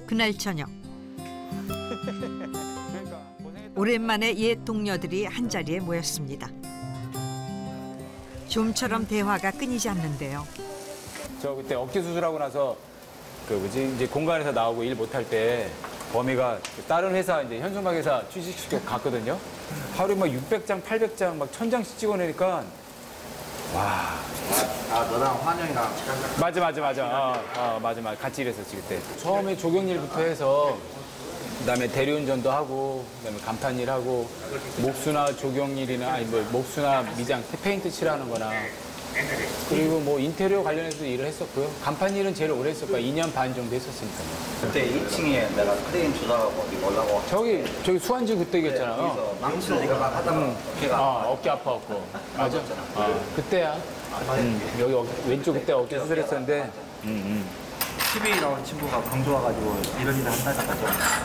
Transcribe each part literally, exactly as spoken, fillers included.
그날 저녁 오랜만에 옛 동료들이 한자리에 모였습니다. 좀처럼 대화가 끊이지 않는데요. 저 그때 어깨 수술하고 나서 그 뭐지 이제 공간에서 나오고 일 못할 때 범이가 다른 회사 이제 현수막 회사 취직시켜 갔거든요. 하루에 막 육백 장, 팔백 장, 막 천 장씩 찍어내니까 와. 아, 너랑 환영이랑 맞아 맞아 맞아. 아, 아 맞아 맞아. 같이 일했었지 그때. 처음에 조경일부터 해서 그다음에 대리운전도 하고 그다음에 간판 일하고 목수나 조경일이나 아니 뭐 목수나 미장 페인트 칠하는 거나 그리고 뭐 인테리어 관련해서 일을 했었고요. 간판 일은 제일 오래 했을 거야. 이 년 반 정도 했었으니까요. 그때 이 층에 내가 크레인 조작하고 어디 올라고 저기 저기 수완지 그때 얘기했잖아요. 여기서 망치로 네가 막 하다가 응. 어깨가 아, 어깨 아파갖고. 맞아. 아, 그때야. 응. 여기 어, 왼쪽 그때 어깨 수술했었는데. 응, 응. 티비에 나온 친구가 광주 와가지고 이런 일을 한다니까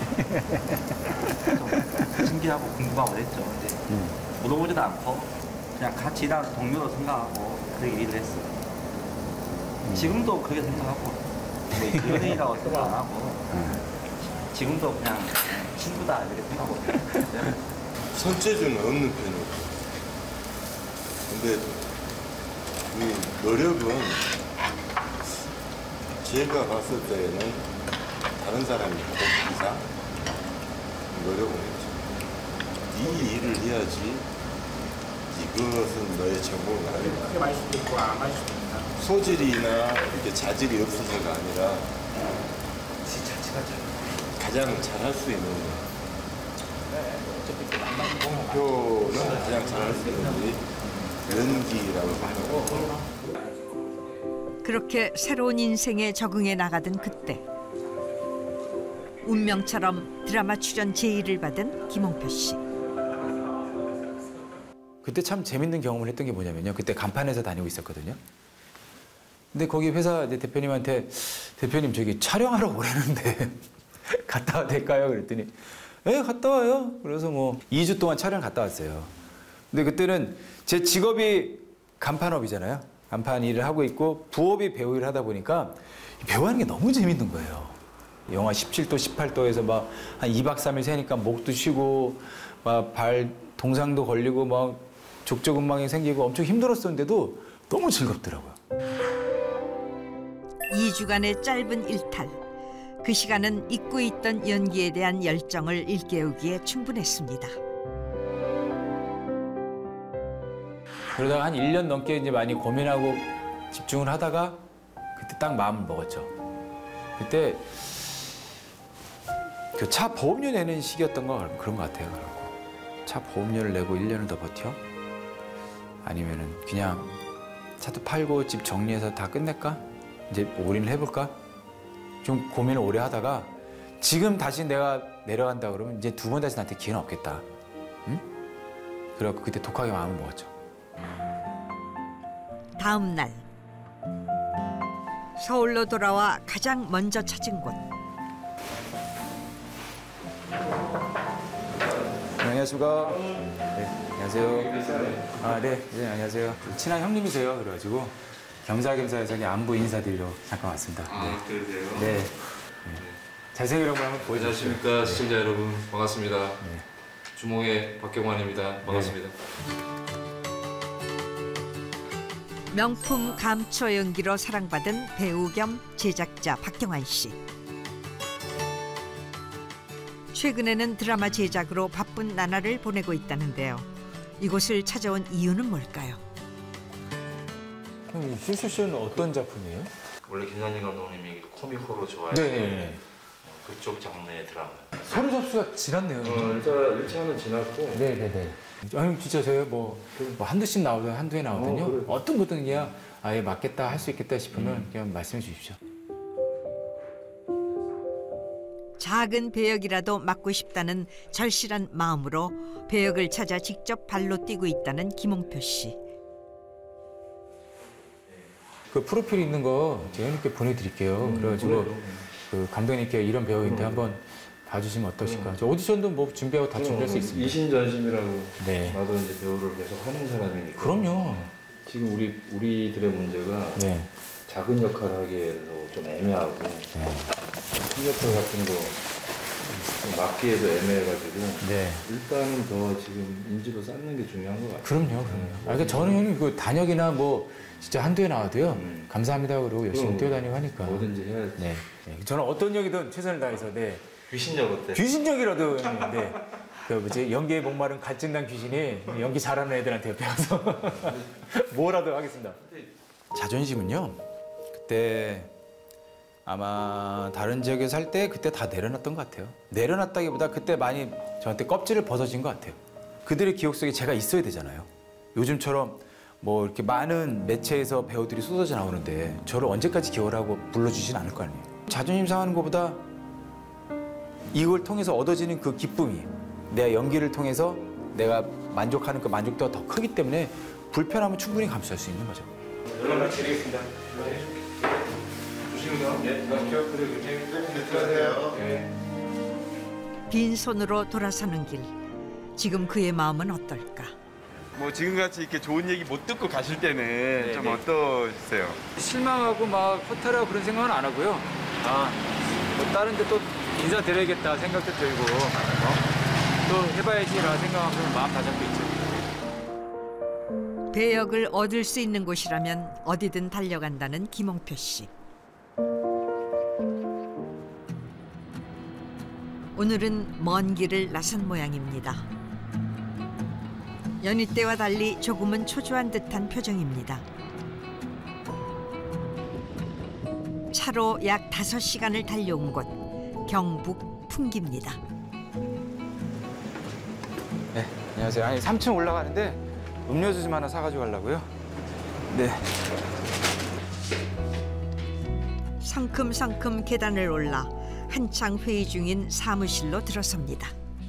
좀, 좀 신기하고 궁금하고 그랬죠. 근데 응. 물어보지도 않고 그냥 같이 일하는 동료로 생각하고 그렇게 일을 했어요. 음. 지금도 그렇게 생각하고 뭐 연예인이라고 생각 안 하고 음. 지금도 그냥 친구다 이렇게 생각하고 있어요. 손재주는 없는 편이고 근데 이 노력은 제가 봤을 때는 다른 사람이 하는 이상 노력은 했죠. 이 일을 해야지 이것은 너의 전공은 아니다. 크게 마실 수도 있고 안 마실 수도 있다. 소질이나 이렇게 자질이 없어서가 아니라 지 자체가 가장 잘할 수 있는 목표는 가장 잘할 수 있는 일이 연기라고 생각하고 그렇게 새로운 인생에 적응해 나가던 그때 운명처럼 드라마 출연 제의를 받은 김홍표 씨. 그때 참 재밌는 경험을 했던 게 뭐냐면요. 그때 간판회사 다니고 있었거든요. 근데 거기 회사 이제 대표님한테 대표님 저기 촬영하러 오라는데 갔다 와도 될까요? 그랬더니 예, 갔다 와요. 그래서 뭐 이 주 동안 촬영 갔다 왔어요. 근데 그때는 제 직업이 간판업이잖아요. 간판 일을 하고 있고 부업이 배우 일을 하다 보니까 배우하는 게 너무 재밌는 거예요. 영하 십칠 도, 십팔 도에서 막 한 이 박 삼 일 새니까 목도 쉬고 막 발 동상도 걸리고 막 족저근막이 생기고 엄청 힘들었었는데도 너무 즐겁더라고요. 이 주간의 짧은 일탈. 그 시간은 잊고 있던 연기에 대한 열정을 일깨우기에 충분했습니다. 그러다가 한 일 년 넘게 이제 많이 고민하고 집중을 하다가 그때 딱 마음을 먹었죠. 그때 그 차 보험료 내는 시기였던 거 그런 것 같아요. 차 보험료를 내고 일 년을 더 버텨? 아니면은 그냥 차도 팔고 집 정리해서 다 끝낼까? 이제 올인을 해볼까? 좀 고민을 오래 하다가 지금 다시 내가 내려간다 그러면 이제 두 번 다시 나한테 기회는 없겠다. 응? 그래갖고 그때 독하게 마음을 먹었죠. 다음 날 서울로 돌아와 가장 먼저 찾은 곳. 안녕하십니까. 네, 안녕하세요. 아, 네, 네, 안녕하세요. 친한 형님이세요. 그래가지고 겸사겸사해서 그냥 안부 인사드리러 잠깐 왔습니다. 아, 네. 그러세요? 네. 네. 잘생긴 얼굴 한번 보여주시죠. 안녕하십니까 시청자 네. 여러분 반갑습니다. 네. 주몽의 박경환입니다. 반갑습니다. 네. 명품 감초 연기로 사랑받은 배우 겸 제작자 박경환 씨. 최근에는 드라마 제작으로 바쁜 나날을 보내고 있다는데요. 이곳을 찾아온 이유는 뭘까요? 그럼 실수 씨는 어떤 작품이에요? 원래 김난진 감독님이 코믹 호러 좋아해요. 네. 그쪽 장르의 드라마. 서류 접수가 지났네요. 어, 일단 일 차는 지났고. 네네네. 아니 진짜 저요 뭐, 뭐 한두 씬 나오든 한두 해 나오든요. 어, 그래. 어떤 거든 그냥 아예 맞겠다 할 수 있겠다 싶으면 음. 그냥 말씀해 주십시오. 작은 배역이라도 맡고 싶다는 절실한 마음으로 배역을 찾아 직접 발로 뛰고 있다는 김홍표 씨. 그 프로필 있는 거 제가 형님께 보내드릴게요. 음, 그래가지고 그래. 그 감독님께 이런 배우인데 음. 한번 봐주시면 어떠실까. 음. 저 오디션도 뭐 준비하고 다 준비할 수 있습니다. 이신전심이라고 네. 나도 이제 배우를 계속 하는 사람이니까. 그럼요. 지금 우리 우리들의 문제가 네. 작은 역할을 하기에도 좀 애매하고 네. 시계터 같은 거 좀 막기에도 애매해가지고 네. 일단은 더 지금 인지도 쌓는 게 중요한 것 같아요. 그럼요, 그럼요. 아, 그러니까 저는 형님 그 단역이나 뭐 진짜 한두에 나와도요. 음. 감사합니다 그러고 열심히 그럼 뛰어다니고 하니까. 뭐든지 해야지. 네. 네. 저는 어떤 역이든 최선을 다해서 네. 귀신역 어때? 귀신역이라도 네. 그 뭐지 연기에 목마른 갈증난 귀신이 연기 잘하는 애들한테 배워서 뭐라도 하겠습니다. 자존심은요. 그때 아마 다른 지역에 살 때 그때 다 내려놨던 것 같아요. 내려놨다기보다 그때 많이 저한테 껍질을 벗어진 것 같아요. 그들의 기억 속에 제가 있어야 되잖아요. 요즘처럼 뭐 이렇게 많은 매체에서 배우들이 쏟아져 나오는데 저를 언제까지 기억을 하고 불러주진 않을 거 아니에요. 자존심 상하는 것보다 이걸 통해서 얻어지는 그 기쁨이 내 연기를 통해서 내가 만족하는 그 만족도가 더 크기 때문에 불편함은 충분히 감수할 수 있는 거죠. 연락 드리겠습니다. 조심히요. 예, 가십시오. 들어가세요. 예. 빈손으로 돌아서는 길. 지금 그의 마음은 어떨까? 뭐 지금같이 이렇게 좋은 얘기 못 듣고 가실 때는 좀 어떠세요? 실망하고 막 허탈하고 그런 생각은 안 하고요. 아, 뭐 다른 데 또 인사드려야겠다 생각도 들고 어? 또 해봐야지라는 생각하면 마음 다잡고 있죠. 배역을 얻을 수 있는 곳이라면 어디든 달려간다는 김홍표 씨. 오늘은 먼 길을 나선 모양입니다. 연희 때와 달리 조금은 초조한 듯한 표정입니다. 차로 약 다섯 시간을 달려온 곳 경북 풍기입니다. 네, 안녕하세요. 아니 삼 층 올라가는데 음료수 좀 하나 사가지고 가려고요. 네. 성큼성큼 계단을 올라 한창 회의 중인 사무실로 들어섭니다.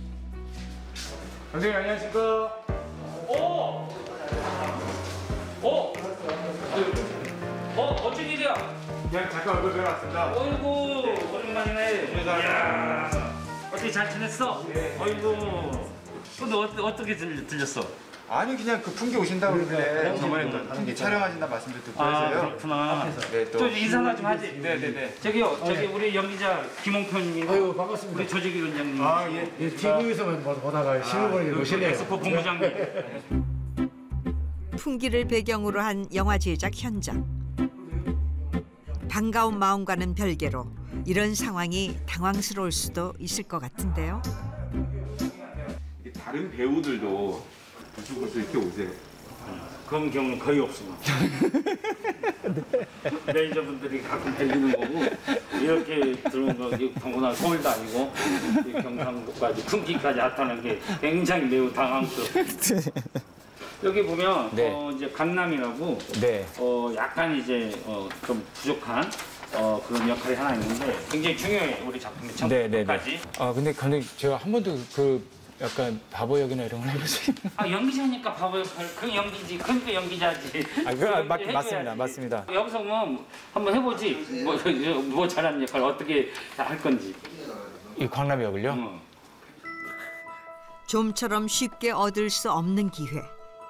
선생님 안녕하십니까? 어? 어? 어? 어쩐 일이야? 그냥 잠깐 얼굴 뵈러 왔습니다. 어이구 오랜만이네. 이야 어떻게 잘 지냈어? 어이구 근데 어, 어떻게 들, 들렸어? 아니 그냥 그 풍기 오신다고 그러길래 네. 저번에 또 풍기 촬영하신다 말씀도 듣고 아 해서요. 그렇구나. 네, 또, 또 인사나 좀 하지. 네네네. 저기요 저기 우리 연기자 김홍표님. 아유 반갑습니다. 우리 조직위 원장님. 아 예. 예, 티비에서만 보다가 실물 보니까 멋있네요. 엑스포 본부장님. 풍기를 배경으로 한 영화 제작 현장. 반가운 마음과는 별개로 이런 상황이 당황스러울 수도 있을 것 같은데요. 다른 배우들도 이쪽으로 이렇게 오세요. 그런 경우는 거의 없습니다. 매니저분들이 가끔 들리는 거고 이렇게 들어온 거 더구나 서울도 아니고 경상도까지 풍기까지 나타나는 게 굉장히 매우 당황스럽고 여기 보면 네. 어, 이제 강남이라고 네. 어, 약간 이제 어, 좀 부족한 어, 그런 역할이 하나 있는데 굉장히 중요해요 우리 작품의 네, 네, 처음까지. 네. 아 근데 감독님 제가 한 번도 그 약간 바보 역이나 이런 걸 해보지. 아 연기자니까 바보 역할 그 연기지 그러니까 연기자지. 아 그거 맞, 해줘야지. 맞습니다, 맞습니다. 여기서 뭐 한번 해보지 뭐, 뭐 잘하는 역할 어떻게 할 건지. 이 광남 역을요? 응. 좀처럼 쉽게 얻을 수 없는 기회.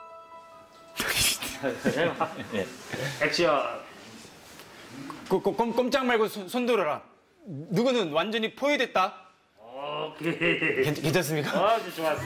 해봐. 액션. 꼼, 꼼, 꼼짝 말고 손, 손 들어라. 누구는 완전히 포위됐다. 오케이. 괜, 괜찮습니까? 아주 좋았어.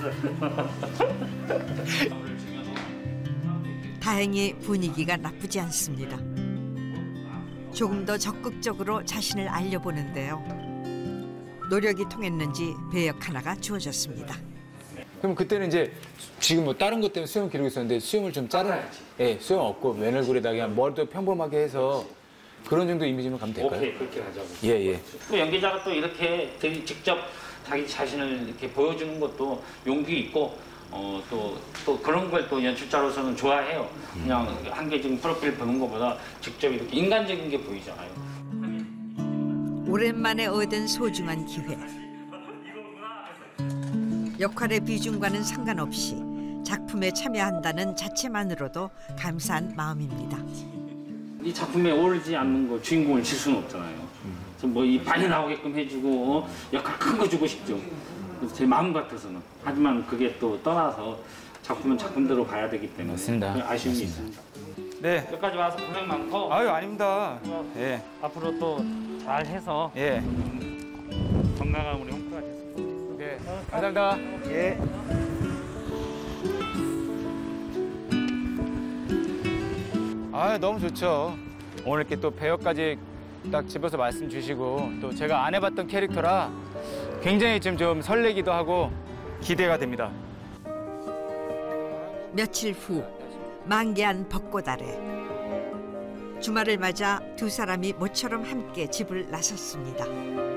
다행히 분위기가 나쁘지 않습니다. 조금 더 적극적으로 자신을 알려보는데요. 노력이 통했는지 배역 하나가 주어졌습니다. 그럼 그때는 이제 지금 뭐 다른 것 때문에 수염 기르고 있었는데 수염을 좀 자른, 예, 수염 없고 맨얼굴에다 그냥 머리도 평범하게 해서 그런 정도 이미지만 가면 될까요? 오케이 그렇게 하자고. 예, 예. 또 연기자가 또 이렇게 되게 직접 자기 자신을 이렇게 보여주는 것도 용기 있고 어, 또, 또 그런 걸 또 연출자로서는 좋아해요. 그냥 한 개 지금 프로필 보는 것보다 직접 이렇게 인간적인 게 보이잖아요. 오랜만에 얻은 소중한 기회. 역할의 비중과는 상관없이 작품에 참여한다는 자체만으로도 감사한 마음입니다. 이 작품에 어울리지 않는 거 주인공을 칠 수는 없잖아요. 뭐 이 많이 나오게끔 해주고 어? 역할 큰 거 주고 싶죠. 제 마음 같아서는. 하지만 그게 또 떠나서 작품은 작품대로 봐야 되기 때문에 맞습니다. 아쉬움이 맞습니다. 있습니다. 네. 여기까지 와서 고생 많고 아유, 아닙니다. 예, 앞으로 또 잘해서 예. 건강한 우리 홍프가 됐으면 좋겠어. 네, 감사합니다. 예. 아, 너무 좋죠. 오늘 이렇게 또 배역까지 딱 집어서 말씀 주시고 또 제가 안 해봤던 캐릭터라 굉장히 지금 좀 설레기도 하고 기대가 됩니다. 며칠 후 만개한 벚꽃 아래 주말을 맞아 두 사람이 모처럼 함께 집을 나섰습니다.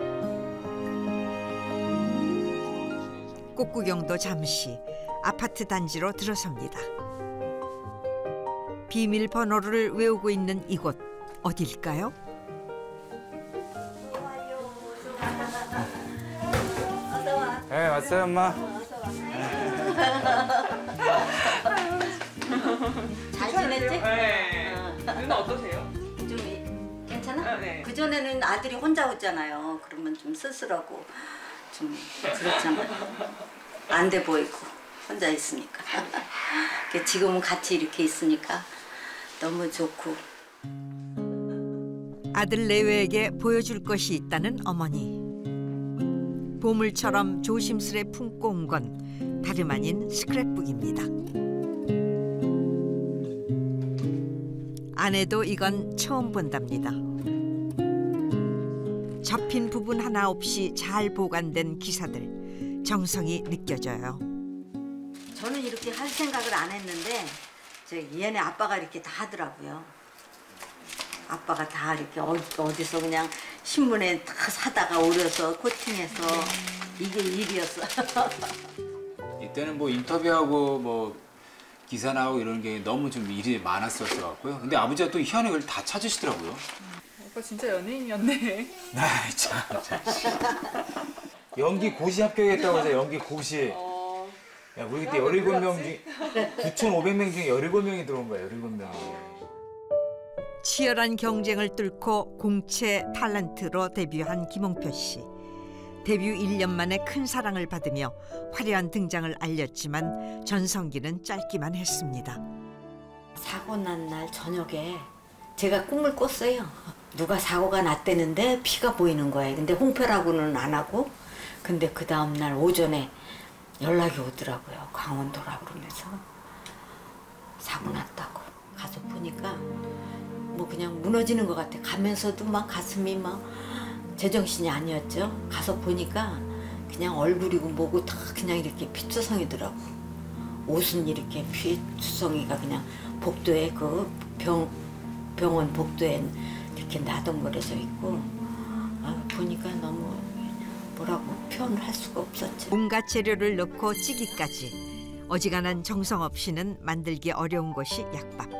꽃구경도 잠시 아파트 단지로 들어섭니다. 비밀번호를 외우고 있는 이곳 어딜까요? 네, 왔어요, 엄마. 잘 지냈지? 네. 누나 어떠세요? 좀 괜찮아? 아, 네. 그전에는 아들이 혼자 오잖아요. 그러면 좀 쓸쓸하고 좀 그렇잖아. 안 돼 보이고 혼자 있으니까. 지금은 같이 이렇게 있으니까 너무 좋고. 아들 내외에게 보여줄 것이 있다는 어머니. 보물처럼 조심스레 품고 온 건 다름 아닌 스크랩북입니다. 아내도 이건 처음 본답니다. 접힌 부분 하나 없이 잘 보관된 기사들, 정성이 느껴져요. 저는 이렇게 할 생각을 안 했는데 얘네 아빠가 이렇게 다 하더라고요. 아빠가 다 이렇게 어디서 그냥 신문에 다 사다가 오려서 코팅해서 이게 일이었어. 이때는 뭐 인터뷰하고 뭐 기사 나오고 이런 게 너무 좀 일이 많았었어 갖고요. 근데 아버지가 또 희한하게 그걸 다 찾으시더라고요. 오빠 진짜 연예인이었네. 아이 참, 참. 연기 고시 합격했다고 해서 연기 고시. 어... 야, 우리 그때 열일곱 명 중에 구천오백 명 중에 열일곱 명이 들어온 거야. 열일곱 명이. 치열한 경쟁을 뚫고 공채 탤런트로 데뷔한 김홍표 씨. 데뷔 일 년 만에 큰 사랑을 받으며 화려한 등장을 알렸지만 전성기는 짧기만 했습니다. 사고 난 날 저녁에 제가 꿈을 꿨어요. 누가 사고가 났대는데 피가 보이는 거예요. 근데 홍표라고는 안 하고. 근데 그 다음 날 오전에 연락이 오더라고요. 강원도라고 그러면서 사고 났다고. 가서 보니까 뭐 그냥 무너지는 것 같아. 가면서도 막 가슴이 막 제정신이 아니었죠. 가서 보니까 그냥 얼굴이고 뭐고 다 그냥 이렇게 피투성이더라고. 옷은 이렇게 피투성이가 그냥 복도에 그 병, 병원 복도에 이렇게 나동거려져 있고. 아, 보니까 너무 뭐라고 표현을 할 수가 없었죠. 온갖 재료를 넣고 찌기까지 어지간한 정성 없이는 만들기 어려운 것이 약밥.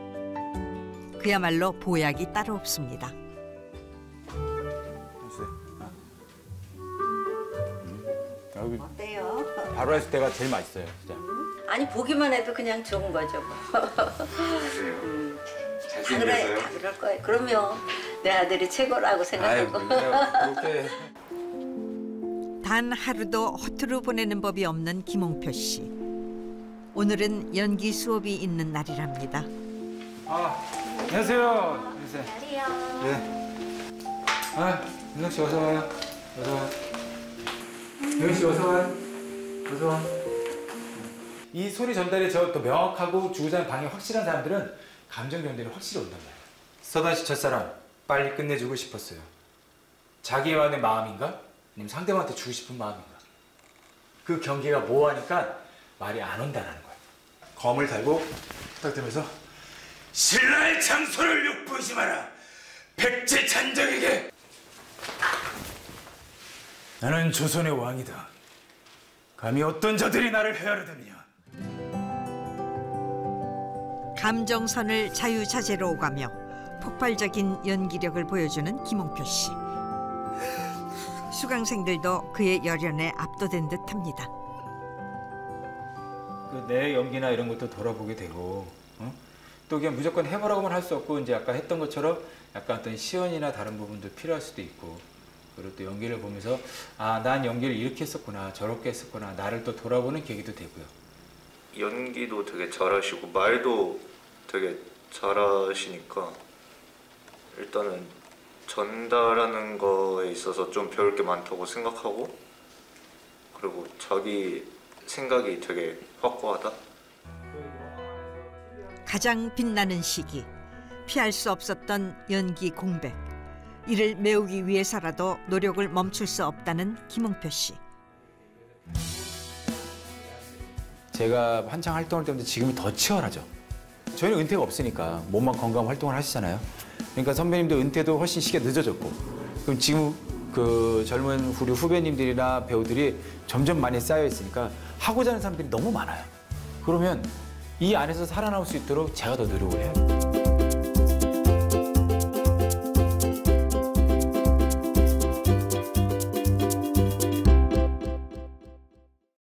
그야말로 보약이 따로 없습니다. 어때요? 바로 했을 때가 제일 맛있어요, 진짜. 아니 보기만 해도 그냥 좋은 거죠. 음, 다 그래, 다 그럴 거예요. 그러면 내 아들이 최고라고 생각하고. 아유, 그렇게. 단 하루도 허투루 보내는 법이 없는 김홍표 씨. 오늘은 연기 수업이 있는 날이랍니다. 아, 안녕하세요. 안녕하세요. 날이요. 네. 아, 윤석 씨 어서 와요. 어서 와요. 윤석 씨 어서 와요. 어서 와. 이 소리 전달이 저 또 명확하고 주구장 방이 확실한 사람들은 감정 견디는 확실히 온단 말이에요. 서단 씨 첫사랑 빨리 끝내주고 싶었어요. 자기만의 마음인가? 아니면 상대방한테 주고 싶은 마음인가? 그 경계가 모호하니까 말이 안 온다는 거예요. 검을 달고 부탁드리면서 신라의 장소를 욕보이지 마라. 백제 잔정에게 나는 조선의 왕이다. 감히 어떤 자들이 나를 헤아르느냐. 감정선을 자유자재로 오가며 폭발적인 연기력을 보여주는 김홍표 씨. 수강생들도 그의 열연에 압도된 듯합니다. 그 내 연기나 이런 것도 돌아보게 되고, 어? 또 그냥 무조건 해보라고만 할 수 없고 이제 아까 했던 것처럼 약간 어떤 시연이나 다른 부분도 필요할 수도 있고, 그리고 또 연기를 보면서 아, 난 연기를 이렇게 했었구나, 저렇게 했었구나, 나를 또 돌아보는 계기도 되고요. 연기도 되게 잘하시고 말도 되게 잘하시니까 일단은 전달하는 거에 있어서 좀 배울 게 많다고 생각하고, 그리고 자기 생각이 되게 확고하다. 가장 빛나는 시기, 피할 수 없었던 연기 공백. 이를 메우기 위해서라도 노력을 멈출 수 없다는 김홍표 씨. 제가 한창 활동할 때부터 지금이 더 치열하죠. 저희는 은퇴가 없으니까 몸만 건강하면 활동을 하시잖아요. 그러니까 선배님도 은퇴도 훨씬 시기가 늦어졌고, 그럼 지금 그 젊은 우리 후배님들이나 배우들이 점점 많이 쌓여 있으니까 하고자 하는 사람들이 너무 많아요. 그러면 이 안에서 살아남을 수 있도록 제가 더 노력을 해요.